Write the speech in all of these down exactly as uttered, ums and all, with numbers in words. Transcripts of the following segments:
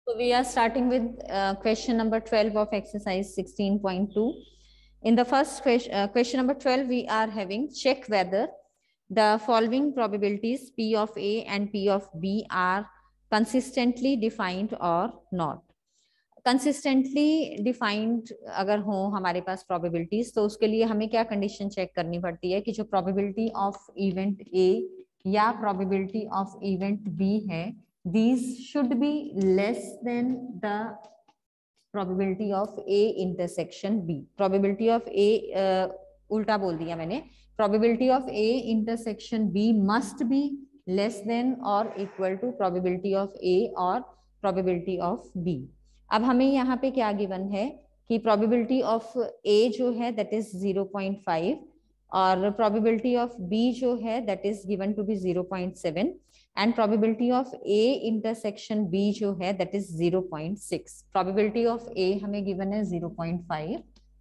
So we are starting with uh, question number twelve of exercise sixteen point two. In the first question, uh, question number twelve, we are having check whether the following probabilities P of A and P of B are consistently defined or not. Consistently defined अगर हो हमारे पास probabilities, तो उसके लिए हमें क्या condition check करनी पड़ती है कि जो प्रोबेबिलिटी ऑफ इवेंट ए या प्रोबेबिलिटी ऑफ इवेंट बी है, these should be less than the probability of A intersection B. Probability of A uh, उल्टा बोल दिया मैंने, probability of A intersection B must be less than or equal to probability of A or probability of B. अब हमें यहाँ पे क्या given है कि probability of A जो है that is zero point five और probability of B जो है that is given to be zero point seven and probability of A intersection B जो है that is zero point six. Probability of A हमें given है zero point five,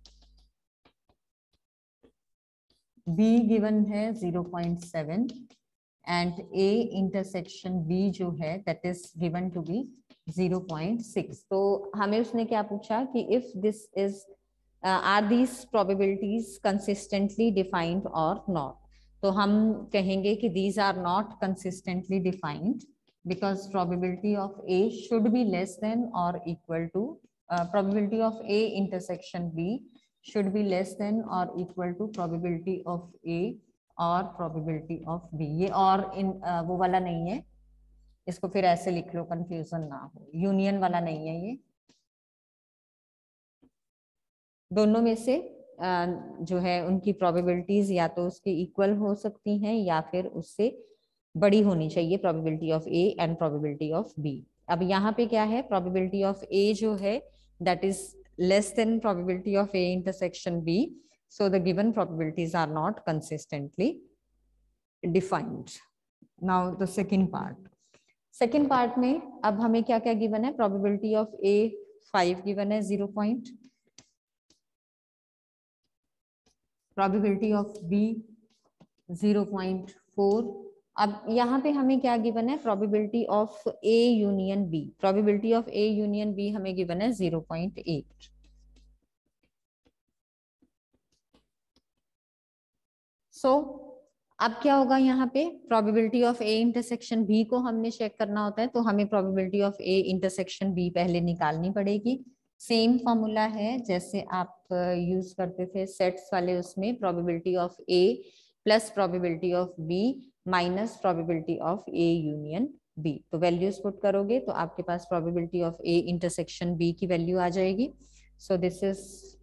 B given है zero point seven and A intersection B जो है that is given to be zero point six. तो हमें उसने क्या पूछा कि if this is uh, are these probabilities consistently defined or not. तो हम कहेंगे कि these are not consistently defined because probability of A should be less than or equal to uh, probability of A intersection B should be less than or equal to probability of A और probability of B. ये और इन uh, वो वाला नहीं है, इसको फिर ऐसे लिख लो कंफ्यूजन ना हो, यूनियन वाला नहीं है ये, दोनों में से जो है उनकी प्रोबेबिलिटीज या तो उसके इक्वल हो सकती हैं या फिर उससे बड़ी होनी चाहिए probability of A and probability of B. अब यहाँ पे क्या है, प्रोबेबिलिटी ऑफ ए जो है that is less than probability of A intersection B, so the given probabilities are not consistently defined. Now the second part. Second part में अब हमें क्या क्या गिवन है, probability of A five given है zero point, probability of B zero point four. अब यहाँ पे हमें क्या गिवन है, probability of A union B. probability of A union B हमें गिवन है zero point eight. so अब क्या होगा यहाँ पे, probability of A intersection B को हमने चेक करना होता है, तो हमें probability of A intersection B पहले निकालनी पड़ेगी. सेम फॉर्मूला है जैसे आप यूज करते थे सेट्स वाले, उसमें probability of A plus probability of B minus probability of A union B. तो वैल्यूज पुट करोगे तो आपके पास probability of A intersection B की वैल्यू आ जाएगी. So this is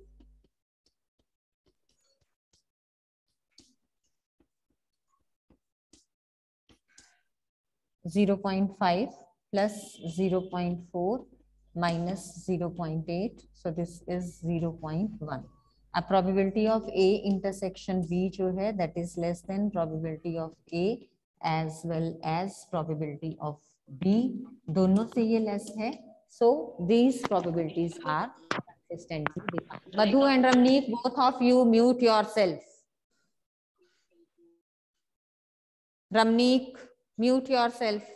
zero point five plus zero point four minus zero point eight, so this is zero point one. A probability of A intersection B जो है that is less than probability of A as well as probability of B, दोनों से ये less है, so these probabilities are consistently defined. Madhu and Ramneek, both of you mute yourself. Ramneek, mute yourself.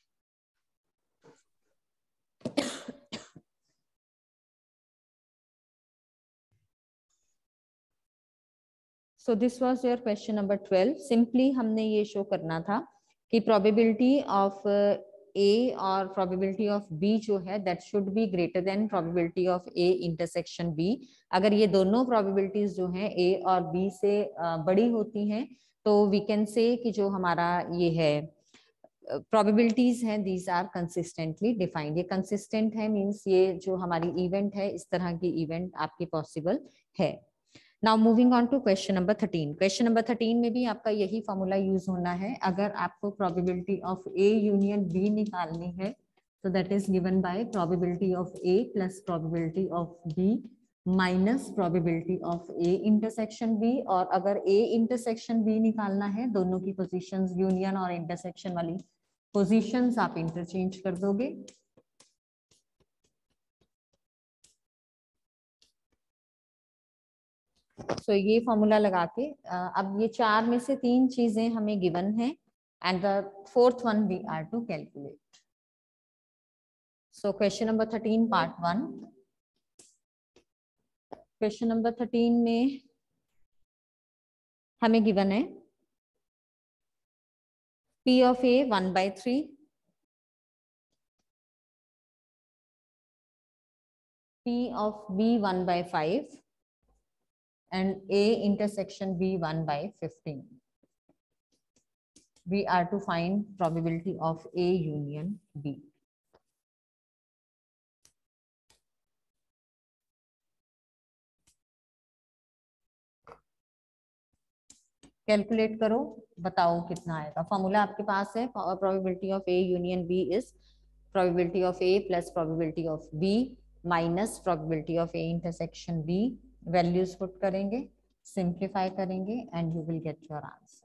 So this was your question number twelve. Simply हमने ये show करना था कि probability of A और probability of B जो है that should be greater than probability of A intersection B. अगर ये दोनों probabilities जो हैं A और B से बड़ी होती हैं तो we can say कि जो हमारा ये है probabilities हैं these are consistently defined. ये consistent है means ये जो हमारी event है इस तरह की event आपकी possible है. Now moving on to question number thirteen. Question number thirteen में भी आपका यही फॉर्मूला यूज होना है. अगर आपको probability of A union B निकालनी है तो that is given by probability of A plus probability of B minus probability of A intersection B. और अगर A intersection B निकालना है, दोनों की positions union और intersection वाली positions आप interchange कर दोगे. सो so, ये फॉर्मूला लगा के अब ये चार में से तीन चीजें हमें गिवन है and the fourth one we are to calculate. So question number thirteen part one. Question number thirteen में हमें given है P of A one by three, P of B one by five, and A intersection B one by fifteen. We are to find probability of A union B. Calculate करो, बताओ कितना आएगा. Formula आपके पास है. Probability of A union B is probability of A plus probability of B minus probability of A intersection B. Values put करेंगे, simplify करेंगे and you will get your answer.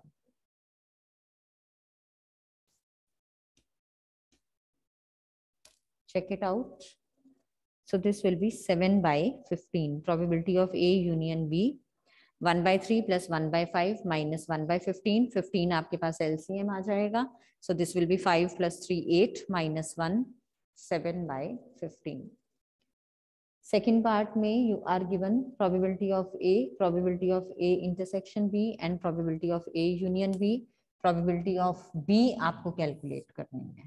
check it out. So this will be seven by fifteen. Probability of A union B one by three plus one by five minus one by fifteen. fifteen आपके पास L C M आ जाएगा. So this will be five plus three eight minus one seven by fifteen. Second part में you are given probability of A, probability of A intersection B and probability of A union B. Probability of B आपको calculate करनी है.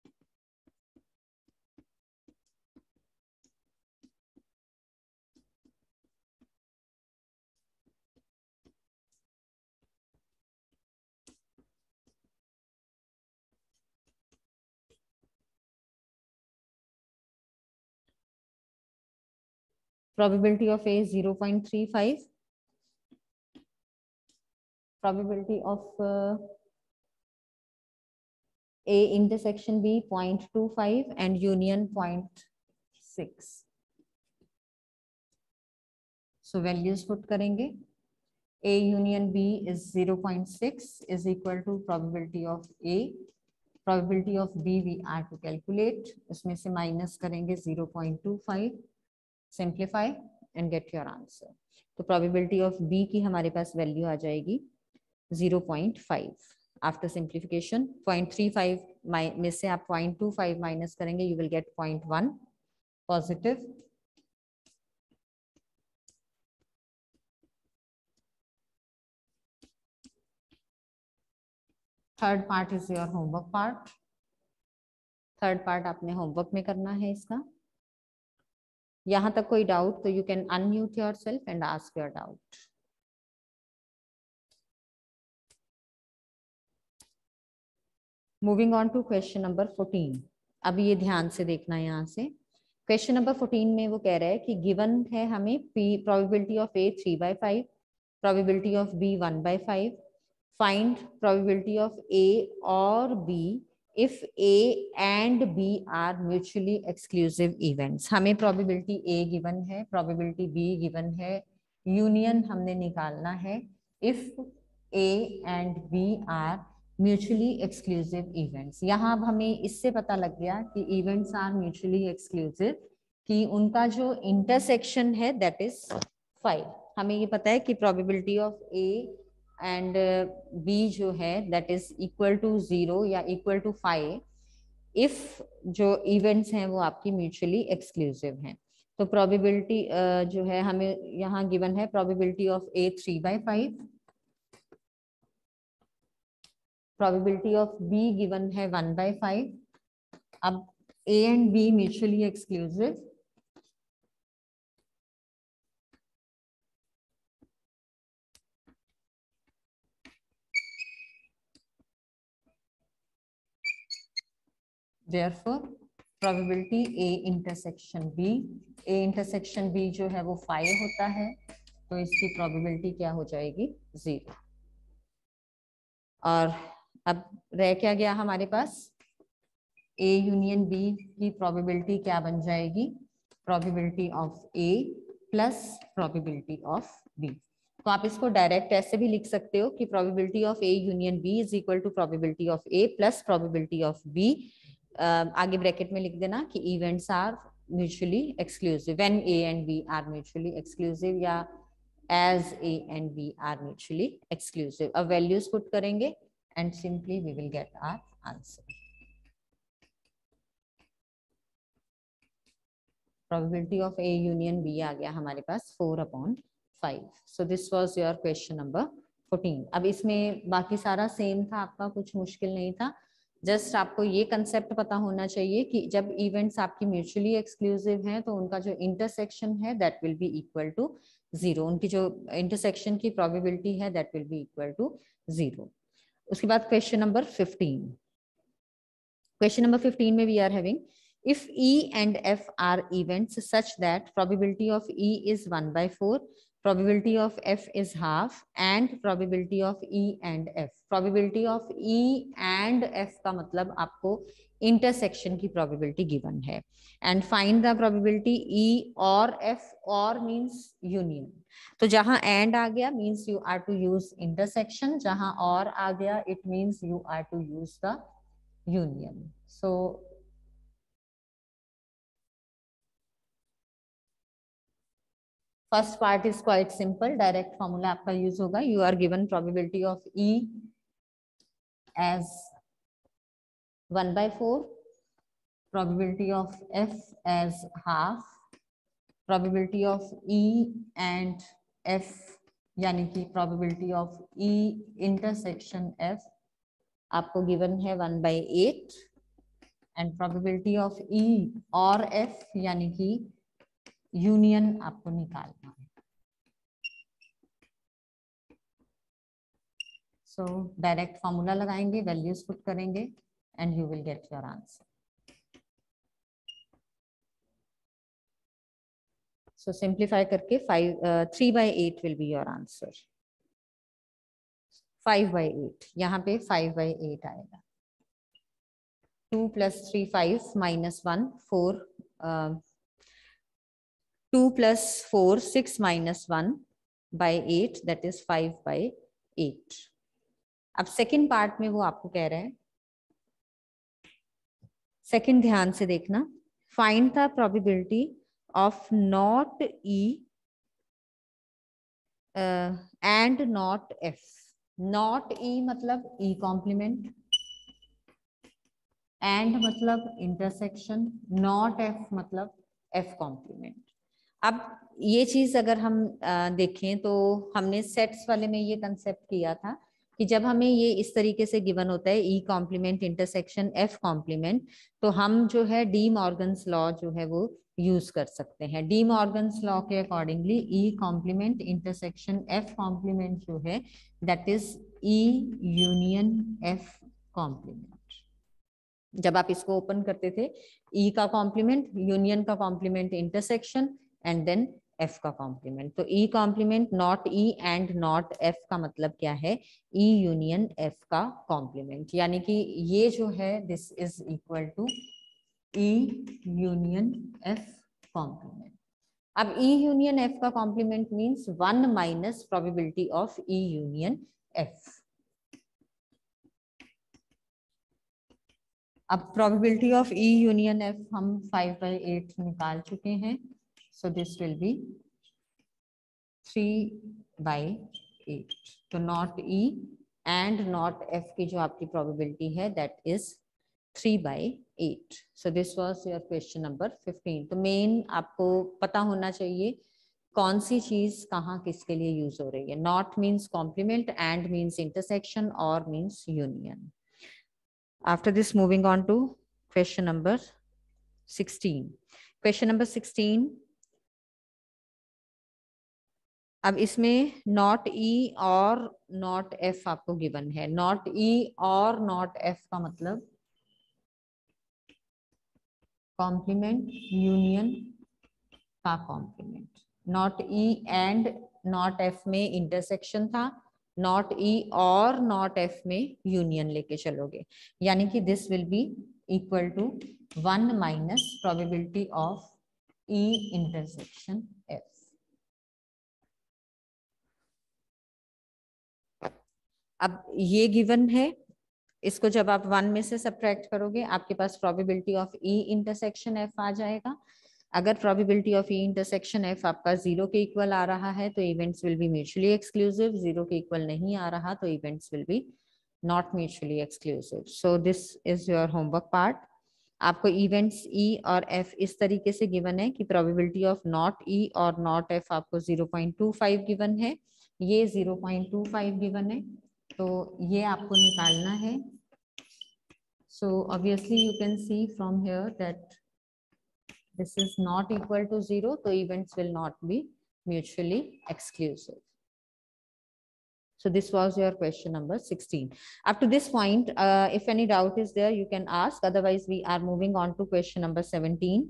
Probability of A is zero point three five. Probability of uh, A intersection B zero point two five and union zero point six. So values put करेंगे. A union B is zero point six is equal to probability of A. Probability of B we are to calculate. उसमें से minus करेंगे zero point two five. Simplify and get your answer. तो probability of B की हमारे पास value आ जाएगी zero point five. After simplification zero point three five में से आप zero point two five minus करेंगे, you will get zero point one positive. Third part is your homework part. Third part आपने homework में करना है इसका. यहाँ तक कोई डाउट तो you can unmute yourself and ask your doubt. Moving on to question number fourteen. अब ये ध्यान से देखना है. यहाँ से क्वेश्चन नंबर फोर्टीन में वो कह रहा है कि गिवन है हमें P probability of A three by five, probability of B one by five. Find probability of A और B if A and B are mutually exclusive events. हमें probability A given है, probability B given है, union हमने निकालना है if A and B are mutually exclusive events. यहाँ अब हमें इससे पता लग गया कि events are mutually exclusive, कि उनका जो intersection है that is five. हमें ये पता है कि probability of A and B जो है that is equal to zero या इक्वल टू फाइव इफ जो इवेंट्स हैं वो आपकी म्यूचुअली एक्सक्लूसिव हैं. तो प्रोबेबिलिटी uh, जो है हमें यहाँ गिवन है probability of A three by five, probability of B given है वन बाई फाइव. अब A and B mutually exclusive. Therefore, probability A intersection B, A intersection B जो है वो फाइव होता है, तो इसकी probability क्या हो जाएगी जीरो. और अब रह क्या गया हमारे पास, A यूनियन B की probability क्या बन जाएगी, probability of A plus probability of B. तो आप इसको डायरेक्ट ऐसे भी लिख सकते हो कि probability of A union B is equal to probability of A plus probability of B. Uh, आगे ब्रैकेट में लिख देना कि events are mutually exclusive when A and B are mutually exclusive या as A and B are mutually exclusive. अब values put करेंगे and simply we will get our answer. Probability of A union B आ गया हमारे पास four upon five. So this was your question number fourteen. अब इसमें बाकी सारा सेम था आपका, कुछ मुश्किल नहीं था. जस्ट आपको ये कंसेप्ट पता होना चाहिए कि जब इवेंट्स आपकी म्यूचुअली एक्सक्लूसिव हैं तो उनका जो इंटरसेक्शन है that will be equal to zero. उनकी जो इंटरसेक्शन की प्रोबेबिलिटी है that will be equal to zero. उसके बाद question number fifteen. Question number fifteen में we are having if E and F are events such that probability of E is one by four, probability of F is half, and probability of E and F. Probability of E and F का मतलब आपको intersection की probability given है. And find the probability E or F or means union. तो जहां and आ गया means you are to use intersection, जहां or आ गया it means you are to use the union. So first part is quite simple. Direct formula आपका use होगा. You are given probability of E as one by four, probability of F as half, probability of E and F यानी कि probability of E intersection F आपको given है one by eight, and probability of E और F यानी कि union आपको निकालना है. सो डायरेक्ट फॉर्मूला लगाएंगे, वैल्यूज पुट करेंगे and you will get your answer. So simplify करके five three by eight will be your answer. Five by eight यहाँ पे फाइव बाई एट आएगा. Two plus three five minus one four, two plus four six minus one by eight that is five by eight. अब second part में वो आपको कह रहे हैं, सेकेंड ध्यान से देखना. Find the probability of not E and not F. Not E मतलब ई कॉम्प्लीमेंट, एंड मतलब इंटरसेक्शन, नॉट एफ मतलब एफ कॉम्प्लीमेंट. अब ये चीज अगर हम आ, देखें तो हमने सेट्स वाले में ये कंसेप्ट किया था कि जब हमें ये इस तरीके से गिवन होता है E complement intersection F complement, तो हम जो है डी मॉर्गन्स लॉ जो है वो यूज कर सकते हैं. डी मॉर्गन्स लॉ के accordingly E complement intersection F complement जो है that is E union F complement. जब आप इसको ओपन करते थे ई का कॉम्प्लीमेंट, यूनियन का complement intersection, and then F का कॉम्प्लीमेंट. तो E complement not E and not F का मतलब क्या है? ई यूनियन एफ का कॉम्प्लीमेंट. यानी कि ये जो है this is equal to E union F complement. अब ई यूनियन एफ का complement means one minus probability of E union F. अब प्रोबेबिलिटी ऑफ ई यूनियन एफ हम फाइव बाई एट निकाल चुके हैं. So this will be three by eight. तो not E and not F की जो आपकी प्रोबेबिलिटी है that is three by eight. So this was your question number fifteen. तो मेन आपको पता होना चाहिए कौन सी चीज कहाँ किसके लिए यूज हो रही है. Not means complement, and means intersection, और means union. After this, moving on to question number sixteen. Question number sixteen. अब इसमें नॉट ई और नॉट एफ आपको गिवन है. नॉट ई और नॉट एफ का मतलब कॉम्प्लीमेंट यूनियन का complement. Not E and not F में इंटरसेक्शन था, नॉट ई और नॉट एफ में यूनियन लेके चलोगे, यानी कि this will be equal to one minus probability of E intersection F. अब ये गिवन है, इसको जब आप वन में से सब्ट्रैक्ट करोगे आपके पास probability of E intersection F आ जाएगा. अगर probability of E intersection F आपका जीरो के इक्वल आ रहा है तो events will be mutually exclusive. Zero के इक्वल नहीं आ रहा तो events will be not mutually exclusive. So this is your homework part. आपको इवेंट्स ई और एफ इस तरीके से गिवन है कि प्रोबेबिलिटी ऑफ नॉट ई और नॉट एफ आपको zero point two five given है, ये zero point two five given है, तो ये आपको निकालना है. So obviously you can see from here that this is not equal to zero, so events will not be mutually exclusive. So this was your question number sixteen. Up to this point, uh, if any doubt is there, you can ask. Otherwise, we are moving on to question number seventeen.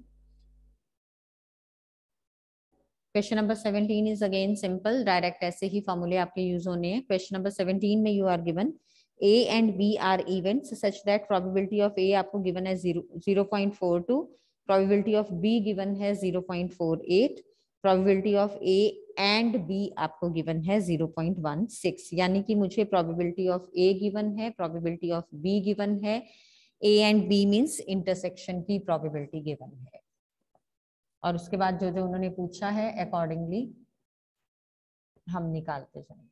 Question number seventeen is again simple, direct ऐसे ही formula आपके use होने हैं. Question number seventeen में you are given A and B are events such that probability of A आपको given है zero point four two, probability of B given है zero point four eight, probability of A and B आपको given है zero point one six. यानी कि मुझे probability of A given है, probability of B given है, A and B means intersection की probability given है, और उसके बाद जो जो उन्होंने पूछा है अकॉर्डिंगली हम निकालते जाएंगे.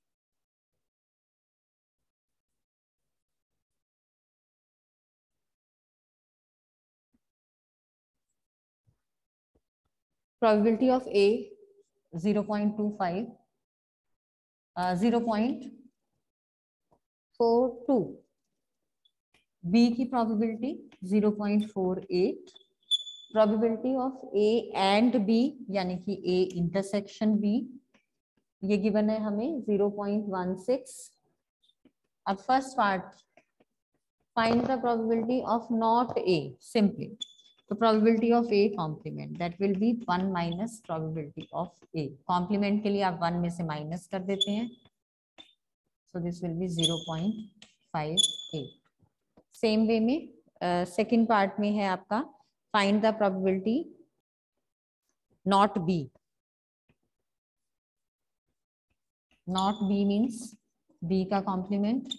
Probability of A zero point two five, uh, zero point four two, B की probability zero point four eight, probability of A and B यानी कि A intersection B ये given है हमें zero point one six. अब first part, find the probability of not A simply. The probability of A complement that will be one minus probability of A. Complement के लिए आप one में से minus कर देते हैं. So this will be zero point five eight. Same way में uh, second part में है आपका find the probability not B. Not B means B का complement.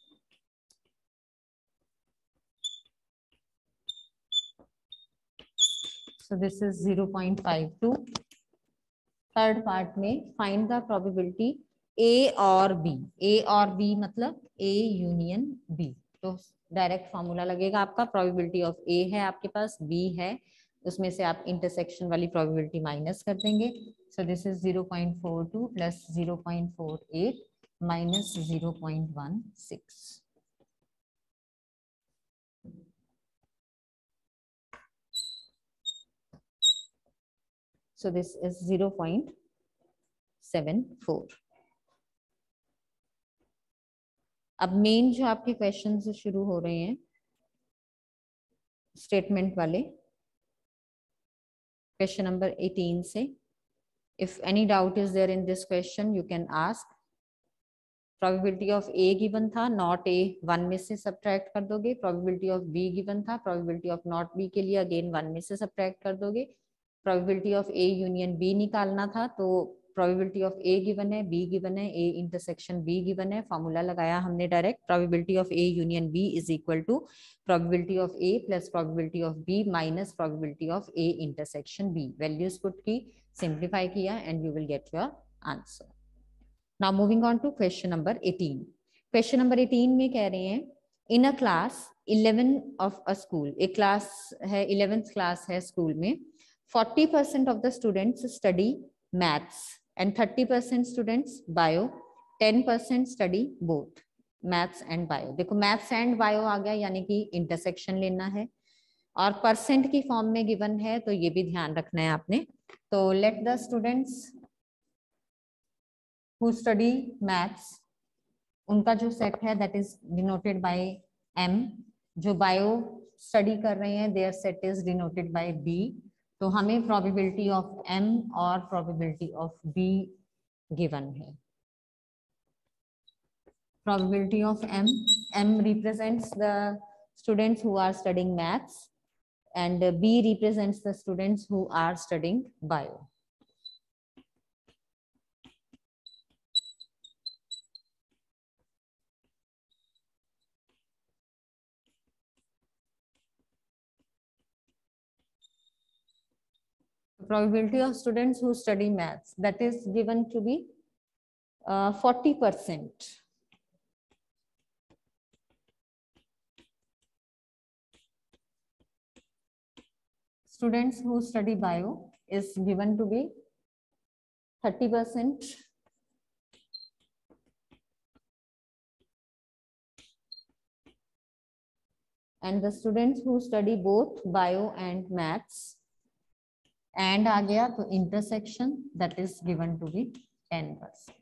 So this is zero point five two. Third part में find the probability A और B. A और B मतलब A union B. तो direct formula लगेगा आपका, probability of A है आपके पास, B है, उसमें से आप इंटरसेक्शन वाली प्रोबेबिलिटी माइनस कर देंगे. So this is zero point four two plus zero point four eight minus zero point one six. So this is zero point seven four. अब मेन जो आपके क्वेश्चन से शुरू हो रहे हैं स्टेटमेंट वाले, क्वेश्चन नंबर eighteen से. If any doubt is there in this question, you can ask. Probability of A given था, not A one में से subtract कर दोगे. Probability of B given था, probability of not B के लिए again one में से subtract कर दोगे. Probability of A union B निकालना था, तो probability of A given है, B given है, A intersection B given है, formula लगाया हमने direct. Probability of A union B is equal to probability of A plus probability of B minus probability of A intersection B. Values put की, simplify किया, and you will get your answer. Now moving on to question number eighteen. Question number eighteen में कह रहे हैं in a class eleven of a school, एक class है eleventh class है school में, forty percent of the students study maths and thirty percent students bio, ten percent study both maths and bio. देखो maths and bio आ गया, यानी कि intersection लेना है, और percent की form में given है, तो ये भी ध्यान रखना है आपने. तो let the students who study maths, उनका जो सेट है that is denoted by M. जो बायो स्टडी कर रहे हैं their set is denoted by B. तो हमें probability of M और probability of B given है. Probability of M, M represents the students who are studying maths and B represents the students who are studying bio. Probability of students who study maths, that is given to be uh, forty percent. students who study bio is given to be thirty percent. And the students who study both bio and maths and आ गया तो intersection, that is given to be ten percent.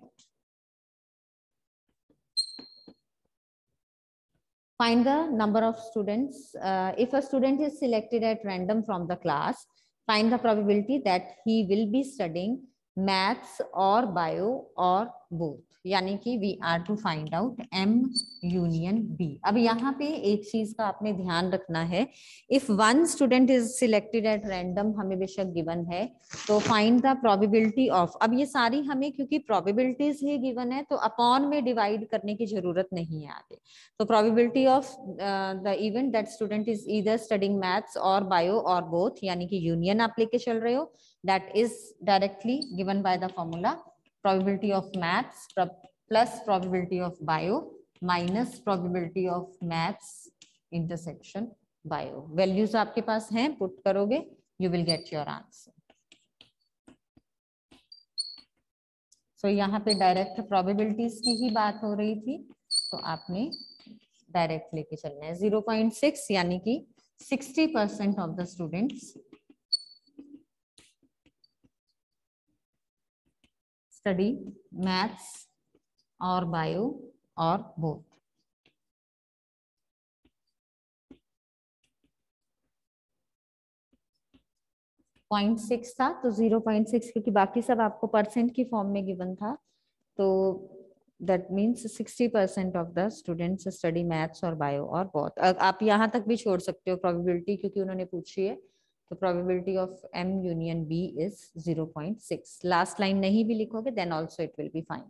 Find the number of students. Uh, if a student is selected at random from the class, find the probability that he will be studying maths or bio or both. यानी कि we are to find out M union B. अब यहाँ पे एक चीज का आपने ध्यान रखना है, if one student is selected at random, हमें बेशक given है, तो find the probability of, अब ये सारी हमें क्योंकि probabilities ही given है तो अपॉन में डिवाइड करने की जरूरत नहीं है आगे. तो probability of uh, the event that student is either studying maths or bio or both, यानी कि union आप लेके चल रहे हो, that is directly given by the formula probability of maths plus probability of bio minus probability of maths intersection bio. Values आपके पास हैं, put करोगे, you will get your answer. So यहाँ पे डायरेक्ट probabilities की ही बात हो रही थी, तो आपने डायरेक्ट लेके चलना है. zero point six यानी कि sixty percent of the students study maths or bio or both. Point six था तो जीरो पॉइंट सिक्स, क्योंकि बाकी सब आपको परसेंट की फॉर्म में गिवन था, तो that means sixty percent of the students study maths और बायो और बोथ. आप यहाँ तक भी छोड़ सकते हो प्रोबेबिलिटी, क्योंकि उन्होंने पूछी है, तो probability of M union B is zero point six. Last line नहीं भी लिखोगे then also it will be fine.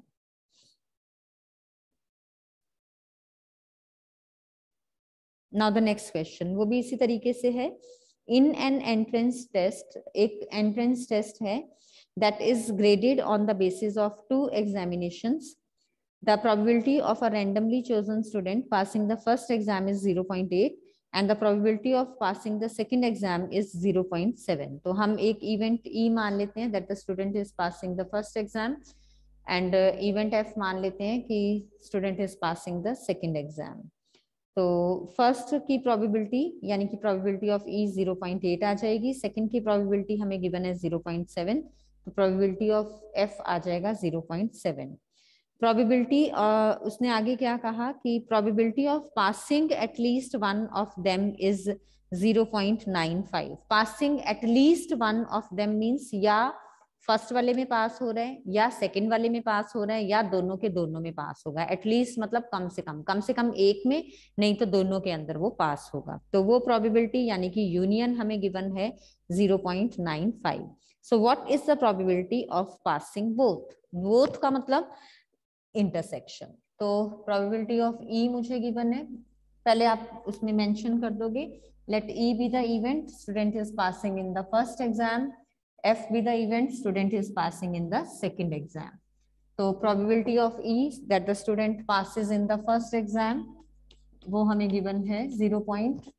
Now the next question, वो भी इसी तरीके से है. इन एन एंट्रेंस टेस्ट, एक एंट्रेंस टेस्ट है that is graded on the basis of two examinations. The probability of a randomly chosen student passing the first exam is zero point eight and the probability of passing the second exam is zero point seven. तो हम एक event E मान लेते हैं that the student is passing the first exam and uh, event F मान लेते हैं कि student is passing the second exam. तो फर्स्ट की प्रोबेबिलिटी यानी कि probability of E zero point eight आ जाएगी, सेकंड की प्रोबेबिलिटी हमें गिवन है zero point seven, तो प्रोबेबिलिटी ऑफ एफ आ जाएगा zero point seven. Probability uh, उसने आगे क्या कहा कि probability of passing at least one of them is zero point nine five. Passing at least one of them means या फर्स्ट वाले में पास हो रहे हैं या सेकंड वाले में पास हो रहे हैं या दोनों के दोनों में पास होगा. एटलीस्ट मतलब कम से कम, कम से कम एक में, नहीं तो दोनों के अंदर वो पास होगा. तो वो प्रोबेबिलिटी यानी कि यूनियन हमें गिवन है zero point nine five. So what is the probability of passing both? Both का मतलब इंटरसेक्शन. तो प्रोबेबिलिटी ऑफ ई मुझे गिवन है, पहले आप उसमें मेंशन कर दोगे, let E be the event student is passing in the first exam, F be the event student is passing in the second exam. So probability of E that the student passes in the first exam वो हमें given है zero point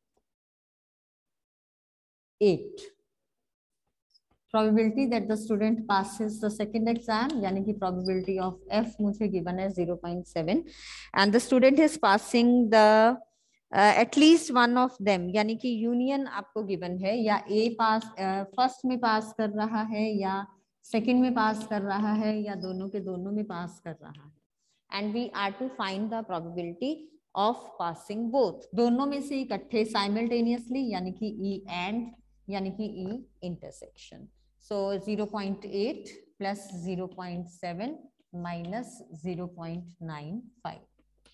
eight. Probability that the student passes the second exam यानी कि probability of F मुझे given है zero point seven and the student is passing the at least one of them यानी कि union आपको गिवन है, या ए पास फर्स्ट में पास कर रहा है या सेकंड में पास कर रहा है या दोनों के दोनों में पास कर रहा है. And we are to find the probability of passing both, दोनों में से इकट्ठे साइमल्टेनियसली यानी कि ई एंड यानी कि E intersection. So zero point eight plus zero point seven minus zero point nine five.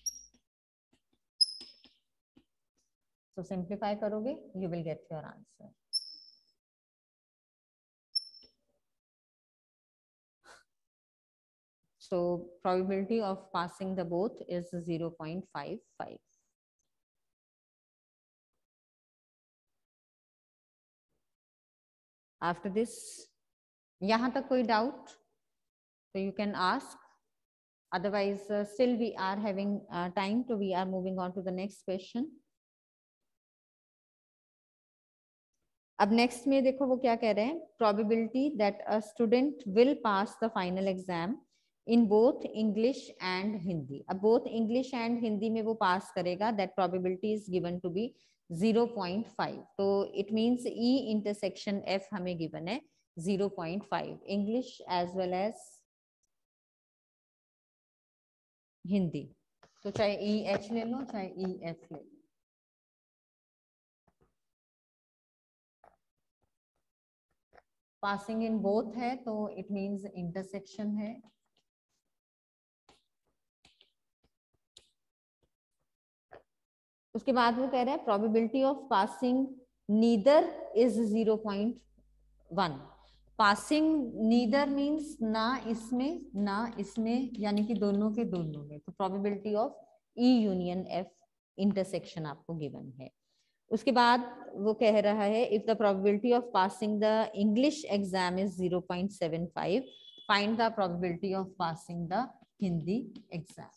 So simplify करोगे, you will get your answer. So probability of passing the both is zero point five five. After this, यहाँ तक कोई doubt? So you can ask. Otherwise, uh, still we are having uh, time, so we are moving on to the next question. अब next में देखो वो क्या कह रहे हैं, probability that a student will pass the final exam in both English and Hindi. अब both English and Hindi में वो पास करेगा, that probability is given to be zero point five. तो it means E intersection F हमें given है zero point five, English as well as Hindi. तो चाहे E H ले लो चाहे ई एफ ले लो। पासिंग इन बोथ है तो इट मींस इंटरसेक्शन है। उसके बाद वो कह रहे हैं probability of passing neither is zero point one. Passing neither means ना इसमें ना इसमें, यानी कि दोनों के दोनों में। तो probability of E union F intersection आपको गिवन है। उसके बाद वो कह रहा है if the probability of passing the English exam is zero point seven five, find the probability of passing the Hindi exam.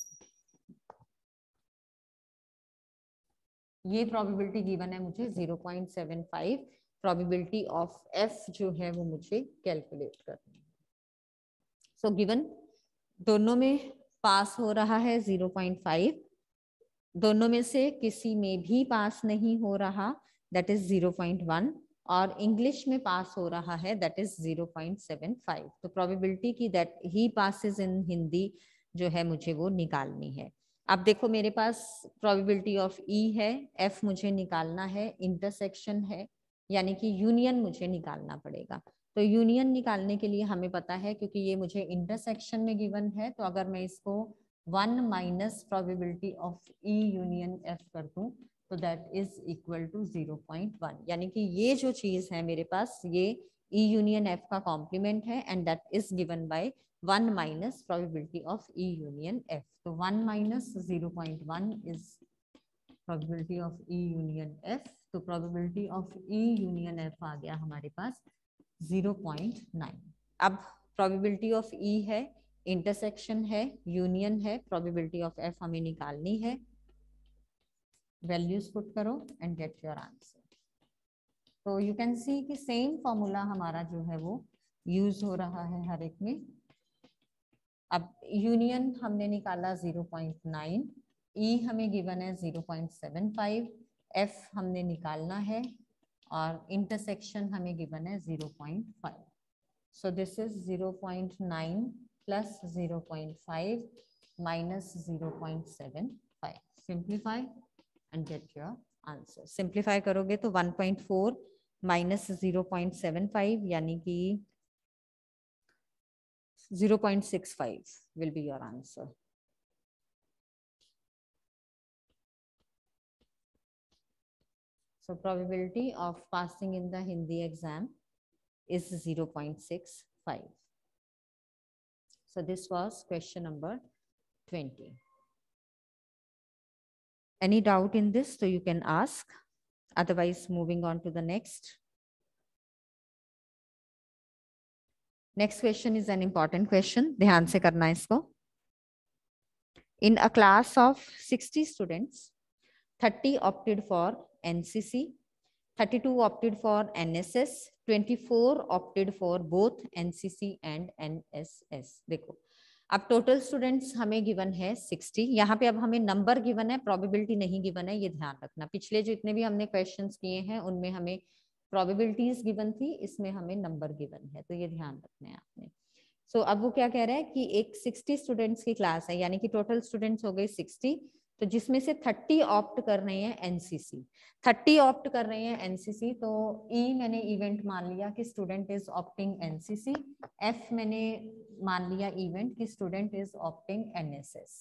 ये प्रोबेबिलिटी गिवन है मुझे zero point seven five, probability of F जो है वो मुझे कैलकुलेट करनी है। सो गिवन दोनों में पास हो रहा है ज़ीरो पॉइंट फाइव, दोनों में से किसी में भी पास नहीं हो रहा, that is zero point one, और इंग्लिश में पास हो रहा है that is zero point seven five. तो प्रोबेबिलिटी की that he passes in Hindi जो है मुझे वो निकालनी है। अब देखो मेरे पास प्रोबेबिलिटी ऑफ ई है, एफ मुझे निकालना है, इंटरसेक्शन है, यानी कि यूनियन मुझे निकालना पड़ेगा। तो यूनियन निकालने के लिए हमें पता है, क्योंकि ये मुझे इंटरसेक्शन में गिवन है, तो अगर मैं इसको one minus probability of E union F कर दूं तो that is equal to zero point one, यानी कि ये जो चीज है मेरे पास ये ई यूनियन एफ का कॉम्प्लीमेंट है and that is given by one minus probability of E union F. तो one minus zero point one is probability of E union F. तो probability of E union F आ गया हमारे पास zero point nine. अब probability of E है, intersection है, union है, probability of F हमें निकालनी है। वैल्यूज पुट करो एंड गेट योर आंसर। तो यू कैन सी कि सेम फॉर्मूला हमारा जो है वो यूज हो रहा है हर एक में। अब यूनियन हमने निकाला ज़ीरो पॉइंट नाइन, ई हमें गिवन है zero point seven five, F हमने निकालना है, और इंटरसेक्शन हमें गिवन है zero point five. So this is zero point nine plus zero point five minus zero point seven five. Simplify and get your answer. Simplify करोगे तो one point four minus zero point seven five यानी कि zero point six five will be your answer. So probability of passing in the Hindi exam is zero point six five. So this was question number twenty. Any doubt in this? So you can ask. Otherwise, moving on to the next. Next question is an important question. ध्यान से करना इसको. In a class of sixty students, thirty opted for N C C, thirty-two opted for N S S, twenty-four opted for both N C C and N S S. देखो अब total students हमें given है sixty. यहाँ पे अब हमें number given है, probability नहीं गिवन है, ये ध्यान रखना। पिछले जो इतने भी हमने क्वेश्चंस किए हैं उनमें हमें प्रोबेबिलिटीज गिवन थी, इसमें हमें नंबर गिवन है, तो ये ध्यान रखना है आपने। सो so, अब वो क्या कह रहा है कि एक सिक्सटी स्टूडेंट्स की क्लास है, यानी कि टोटल स्टूडेंट्स हो गए सिक्सटी, तो जिसमें से थर्टी ऑप्ट कर रहे हैं एनसीसी, थर्टी ऑप्ट कर रहे हैं एनसीसी। तो ई मैंने इवेंट मान लिया कि student is opting NCC, F मैंने मान लिया इवेंट कि स्टूडेंट इज ऑप्टिंग एनएसएस।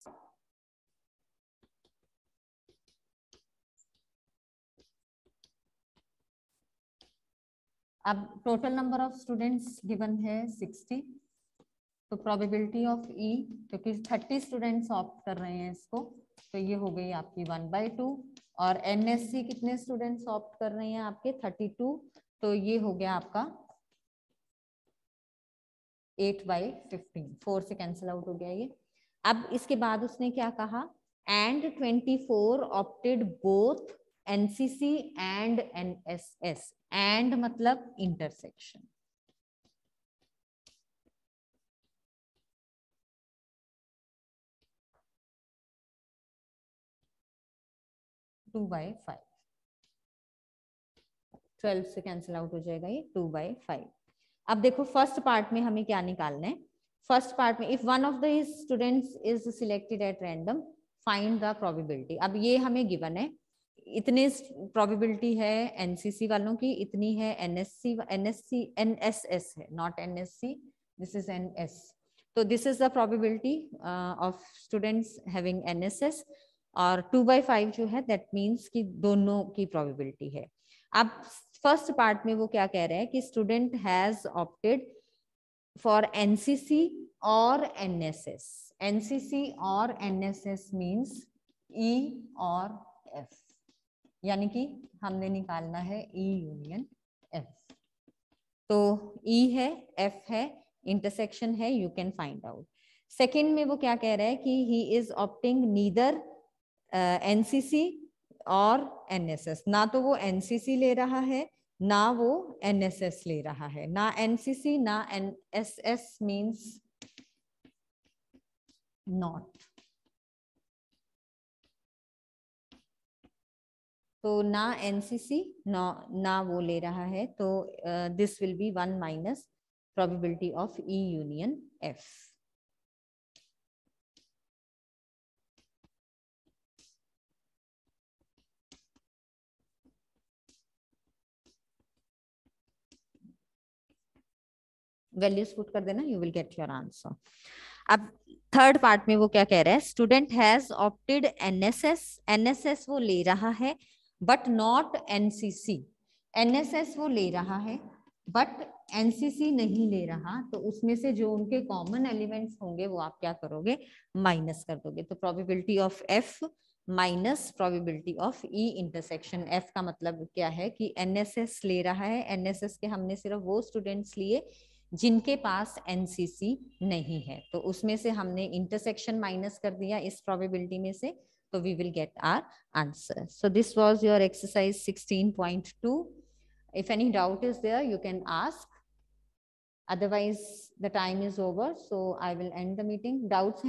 अब total number of students given है सिक्सटी, तो प्रोबेबिलिटी ऑफ ई, क्योंकि थर्टी स्टूडेंट्स ऑप्ट कर रहे हैं इसको, तो ये हो गई आपकी वन बाई टू, और एनएससी कितने स्टूडेंट्स ऑप्ट कर रहे हैं आपके थर्टी टू, तो ये हो गया आपका एट बाई फिफ्टीन, फोर से कैंसिल आउट हो गया ये। अब इसके बाद उसने क्या कहा, and twenty four opted both NCC and NSS, and मतलब intersection. Two by five, twelve से कैंसिल आउट हो जाएगा ये, टू बाई फाइव। अब देखो फर्स्ट पार्ट में हमें क्या निकालना है। फर्स्ट पार्ट में if one of the students is selected at random find the probability. अब ये हमें गिवन है, इतने प्रोबेबिलिटी है एनसीसी वालों की, इतनी है एनएससी एनएससी एनएसएस है, not NSC, this is NS. तो this is the probability of students having NSS, और टू बाई फाइव जो है दैट मीन्स कि दोनों की प्रोबेबिलिटी है। अब फर्स्ट पार्ट में वो क्या कह रहे हैं कि student has opted for NCC और एनएसएस। एनसीसी और एनएसएस मींस ई और एफ, यानी कि हमने निकालना है ई यूनियन एफ। तो ई है, एफ है, इंटरसेक्शन है, you can find out. Second में वो क्या कह रहा है कि he is opting neither NCC और एनएसएस, ना तो वो एनसीसी ले रहा है ना वो एनएसएस ले रहा है, ना एनसीसी ना एनएसएस मींस नॉट। तो ना एनसीसी ना ना वो ले रहा है, तो this will be one minus probability of E union F. Values put कर देना, you will get your answer. अब थर्ड पार्ट में वो क्या कह रहा है, student has opted NSS, NSS वो ले रहा है बट नॉट एनसीसी। एनएसएस वो ले रहा है बट एनसीसी नहीं ले रहा, तो उसमें से जो उनके कॉमन एलिमेंट्स होंगे वो आप क्या करोगे, माइनस कर दोगे। तो probability of F minus probability of E intersection F का मतलब क्या है कि एनएसएस ले रहा है, एनएसएस के हमने सिर्फ वो स्टूडेंट्स लिए जिनके पास एनसीसी नहीं है, तो उसमें से हमने इंटरसेक्शन माइनस कर दिया इस प्रोबेबिलिटी में से, तो we will get our answer. So this was your exercise sixteen point two. If any doubt is there you can ask, otherwise the time is over, so I will end the meeting. Doubts